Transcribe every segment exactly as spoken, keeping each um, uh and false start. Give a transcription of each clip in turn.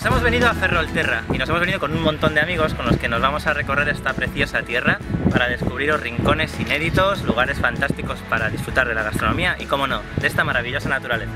Nos hemos venido a Ferrolterra y nos hemos venido con un montón de amigos con los que nos vamos a recorrer esta preciosa tierra para descubriros rincones inéditos, lugares fantásticos para disfrutar de la gastronomía y, cómo no, de esta maravillosa naturaleza.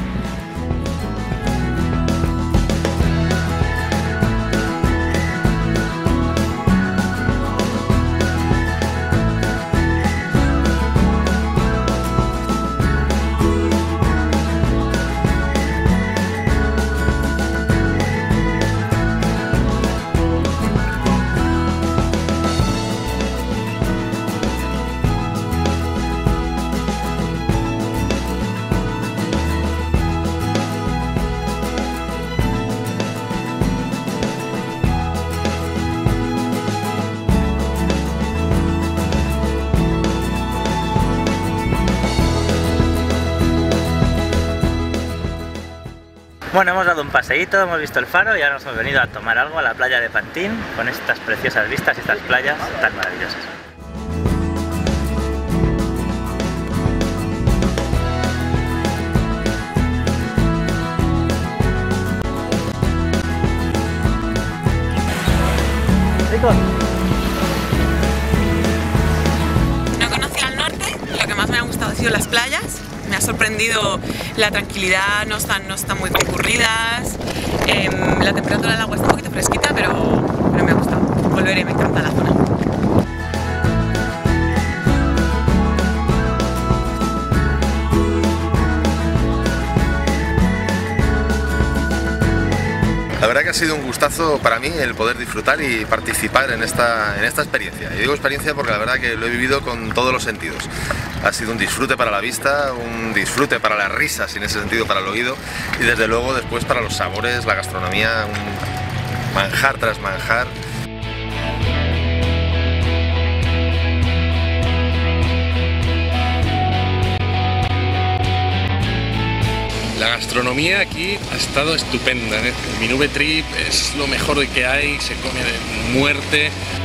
Bueno, hemos dado un paseíto, hemos visto el faro y ahora nos hemos venido a tomar algo a la playa de Pantín con estas preciosas vistas y estas playas tan maravillosas. ¡Rico! No conocía el norte, lo que más me ha gustado ha sido las playas. Me ha sorprendido la tranquilidad, no están, no están muy concurridas, eh, la temperatura del agua está un poquito fresquita, pero, pero me ha gustado. Volveré, me encanta la zona. La verdad que ha sido un gustazo para mí el poder disfrutar y participar en esta, en esta experiencia. Y digo experiencia porque la verdad que lo he vivido con todos los sentidos. Ha sido un disfrute para la vista, un disfrute para las risas y en ese sentido para el oído y desde luego después para los sabores, la gastronomía, un manjar tras manjar. La gastronomía aquí ha estado estupenda, ¿eh? El Minube Trip es lo mejor de que hay, se come de muerte.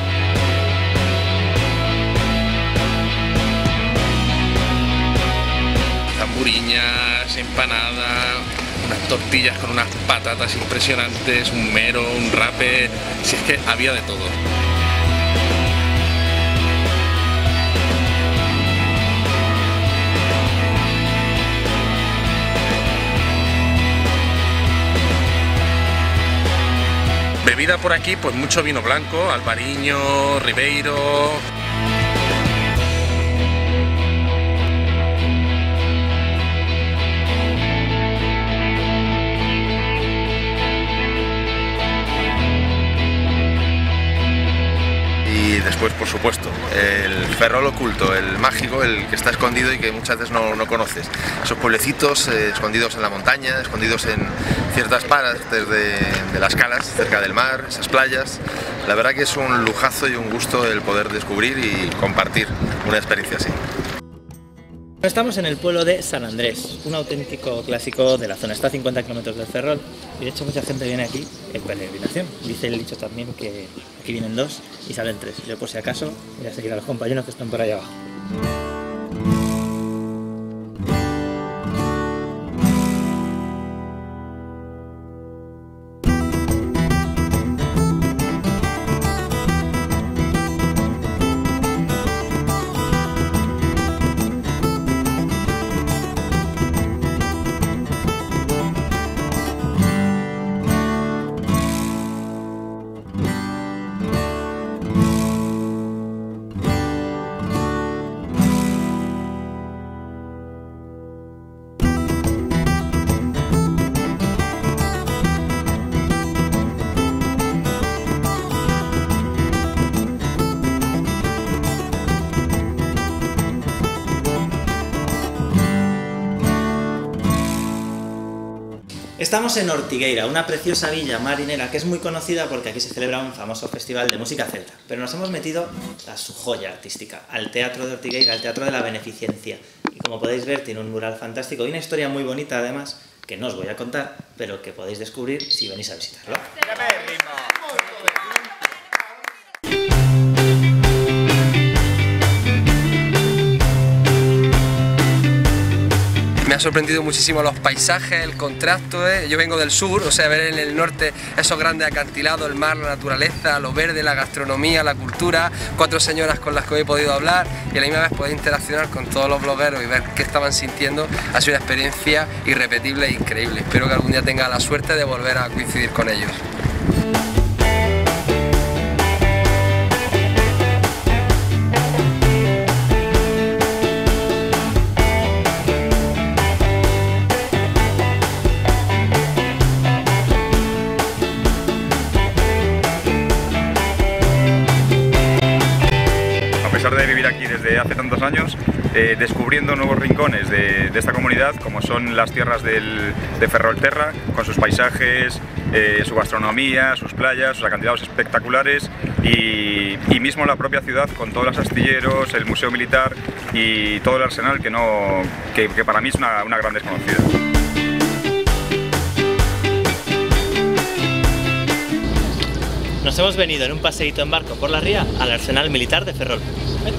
Zamburiñas, empanada, unas tortillas con unas patatas impresionantes, un mero, un rape, si es que había de todo. Bebida por aquí, pues mucho vino blanco, albariño, ribeiro. Y después, por supuesto, el Ferrol oculto, el mágico, el que está escondido y que muchas veces no, no conoces. Esos pueblecitos eh, escondidos en la montaña, escondidos en ciertas partes de, de las calas, cerca del mar, esas playas. La verdad que es un lujazo y un gusto el poder descubrir y compartir una experiencia así. Estamos en el pueblo de San Andrés, un auténtico clásico de la zona. Está a cincuenta kilómetros del Ferrol y de hecho mucha gente viene aquí en peregrinación. Dice el dicho también que aquí vienen dos y salen tres. Yo por si acaso voy a seguir a los compañeros que están por allá abajo. Estamos en Ortigueira, una preciosa villa marinera que es muy conocida porque aquí se celebra un famoso festival de música celta. Pero nos hemos metido a su joya artística, al Teatro de Ortigueira, al Teatro de la Beneficencia. Y como podéis ver, tiene un mural fantástico y una historia muy bonita además, que no os voy a contar, pero que podéis descubrir si venís a visitarlo. Me me ha sorprendido muchísimo los paisajes, el contraste. Yo vengo del sur, o sea, ver en el norte esos grandes acantilados, el mar, la naturaleza, lo verde, la gastronomía, la cultura, cuatro señoras con las que he podido hablar y a la misma vez poder interaccionar con todos los blogueros y ver qué estaban sintiendo. Ha sido una experiencia irrepetible e increíble. Espero que algún día tenga la suerte de volver a coincidir con ellos. A pesar de vivir aquí desde hace tantos años, eh, descubriendo nuevos rincones de, de esta comunidad, como son las tierras del, de Ferrolterra, con sus paisajes, eh, su gastronomía, sus playas, sus acantilados espectaculares y, y mismo la propia ciudad con todos los astilleros, el museo militar y todo el arsenal que, no, que, que para mí es una, una gran desconocida. Nos hemos venido en un paseíto en barco por la ría al arsenal militar de Ferrol. Vete.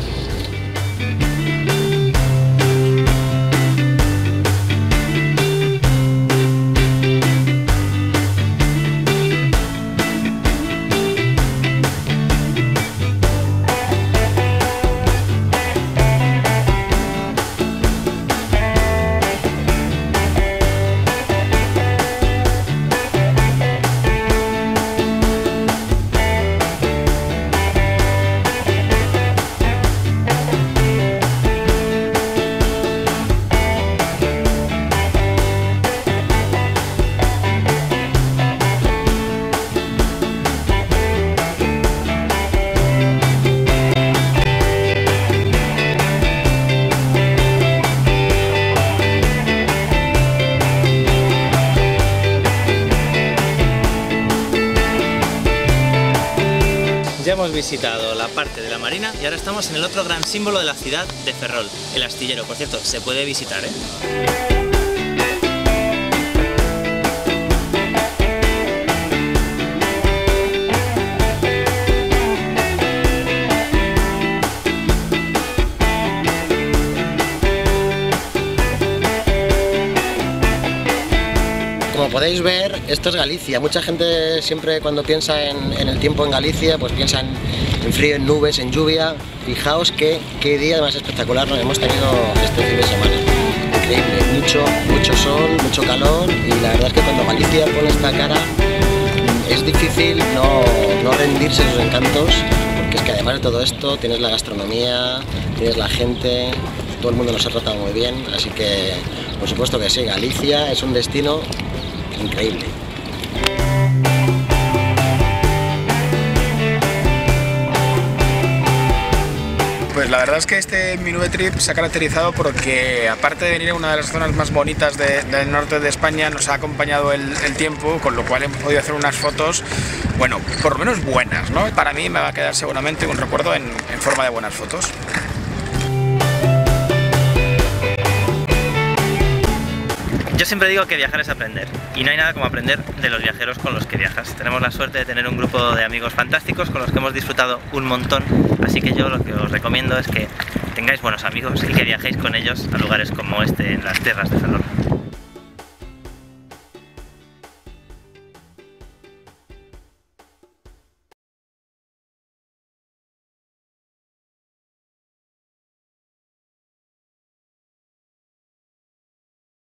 Ya hemos visitado la parte de la marina y ahora estamos en el otro gran símbolo de la ciudad de Ferrol, el astillero. Por cierto, se puede visitar, ¿eh? Como podéis ver, esto es Galicia. Mucha gente siempre cuando piensa en, en el tiempo en Galicia, pues piensa en, en frío, en nubes, en lluvia. Fijaos qué, qué día más espectacular nos hemos tenido este fin de semana. Increíble, mucho, mucho sol, mucho calor y la verdad es que cuando Galicia pone esta cara es difícil no, no rendirse a sus encantos, porque es que además de todo esto tienes la gastronomía, tienes la gente, todo el mundo nos ha tratado muy bien, así que por supuesto que sí, Galicia es un destino increíble. Pues la verdad es que este Mi Nube Trip se ha caracterizado porque, aparte de venir a una de las zonas más bonitas de, del norte de España, nos ha acompañado el, el tiempo, con lo cual hemos podido hacer unas fotos, bueno, por lo menos buenas, ¿no? Para mí me va a quedar seguramente un recuerdo en, en forma de buenas fotos. Yo siempre digo que viajar es aprender, y no hay nada como aprender de los viajeros con los que viajas. Tenemos la suerte de tener un grupo de amigos fantásticos con los que hemos disfrutado un montón, así que yo lo que os recomiendo es que tengáis buenos amigos y que viajéis con ellos a lugares como este en las tierras de Ferrol.